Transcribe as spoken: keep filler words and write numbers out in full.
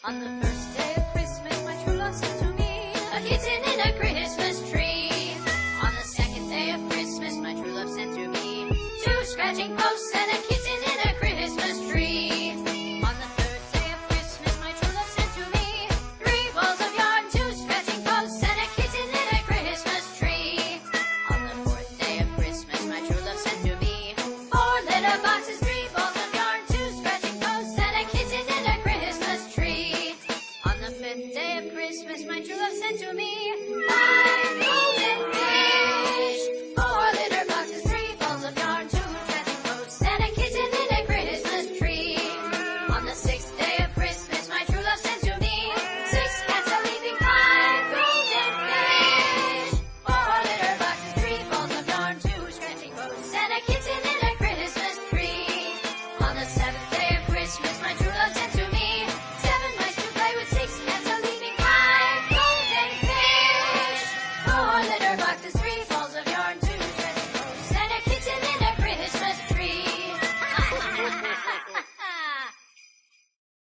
On the first day of Christmas, my true love sent to me a kitten in a Christmas tree. On the second day of Christmas, my true love sent to me two scratching posts and a kitten in a Christmas tree. On the third day of Christmas, my true love sent to me three balls of yarn, two scratching posts, and a kitten in a Christmas tree. On the fourth day of Christmas, my true love sent to me four litter boxes, three balls of yarn, two scratching posts, and a kitten in a Christmas tree. On the fifth day of Christmas, my true love sent to me